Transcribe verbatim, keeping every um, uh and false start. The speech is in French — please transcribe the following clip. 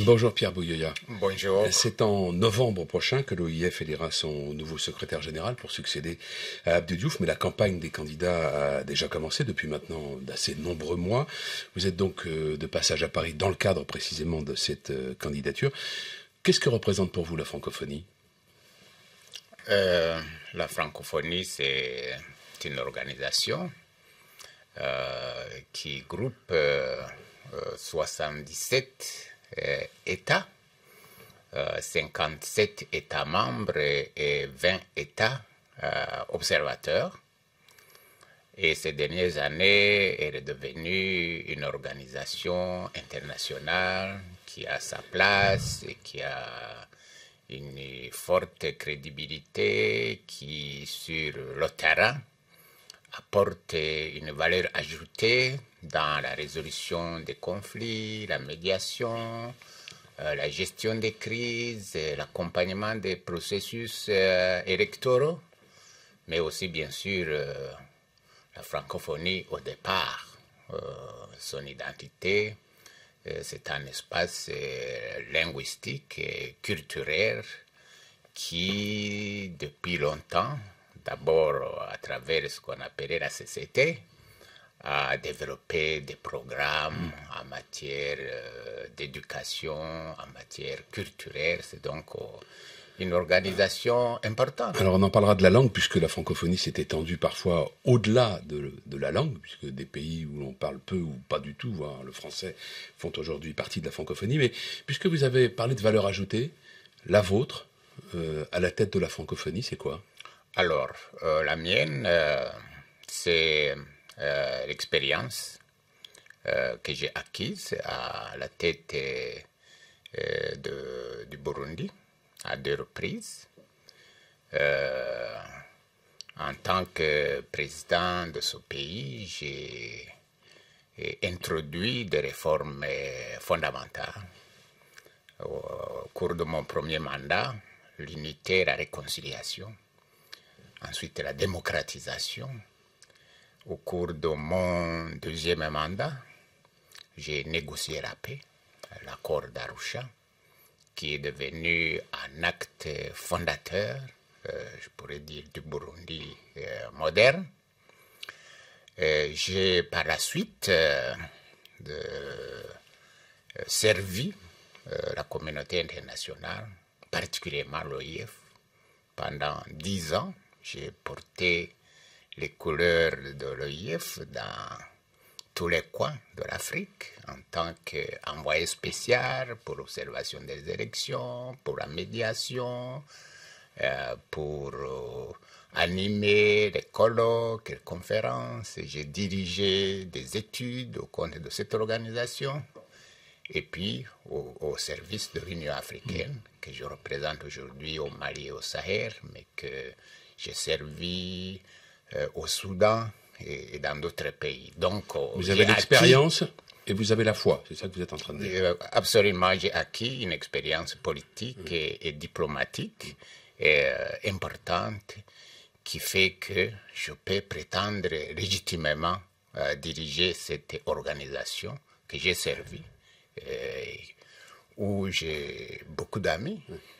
Bonjour Pierre Bouyoya. Bonjour. C'est en novembre prochain que l'O I F élira son nouveau secrétaire général pour succéder à Abdou Diouf, mais la campagne des candidats a déjà commencé depuis maintenant d'assez nombreux mois. Vous êtes donc de passage à Paris dans le cadre précisément de cette candidature. Qu'est-ce que représente pour vous la francophonie ? euh, La francophonie, c'est une organisation euh, qui groupe euh, soixante-dix-sept euh, États, euh, cinquante-sept États membres et vingt États euh, observateurs. Et ces dernières années, elle est devenue une organisation internationale qui a sa place et qui a une forte crédibilité, qui, sur le terrain, apporte une valeur ajoutée dans la résolution des conflits, la médiation, euh, la gestion des crises, l'accompagnement des processus euh, électoraux, mais aussi, bien sûr, euh, la francophonie au départ, euh, son identité, euh, c'est un espace euh, linguistique et culturel qui, depuis longtemps, d'abord à travers ce qu'on appelait la C C T, a développé des programmes en matière euh, d'éducation, en matière culturelle. C'est donc euh, une organisation importante. Alors on en parlera de la langue, puisque la francophonie s'est étendue parfois au-delà de, de la langue, puisque des pays où l'on parle peu ou pas du tout, voire le français, font aujourd'hui partie de la francophonie. Mais puisque vous avez parlé de valeur ajoutée, la vôtre, euh, à la tête de la francophonie, c'est quoi ? Alors, euh, la mienne, euh, c'est euh, l'expérience euh, que j'ai acquise à la tête euh, de, du Burundi à deux reprises. Euh, en tant que président de ce pays, j'ai introduit des réformes fondamentales. Au cours de mon premier mandat, l'unité et la réconciliation. Ensuite, la démocratisation. Au cours de mon deuxième mandat, j'ai négocié la paix, l'accord d'Arusha, qui est devenu un acte fondateur, euh, je pourrais dire, du Burundi euh, moderne. Euh, j'ai par la suite euh, de, euh, servi euh, la communauté internationale, particulièrement l'O I F, pendant dix ans. J'ai porté les couleurs de l'O I F dans tous les coins de l'Afrique en tant qu'envoyé spécial pour l'observation des élections, pour la médiation, euh, pour euh, animer les colloques, les conférences. J'ai dirigé des études au compte de cette organisation et puis au, au service de l'Union africaine mmh. que je représente aujourd'hui au Mali et au Sahel, mais que j'ai servi euh, au Soudan et, et dans d'autres pays. Donc, euh, vous avez l'expérience et vous avez la foi, c'est ça que vous êtes en train de dire. Euh, absolument, j'ai acquis une expérience politique mmh. et, et diplomatique et, euh, importante qui fait que je peux prétendre légitimement euh, diriger cette organisation que j'ai servie, euh, où j'ai beaucoup d'amis. Mmh.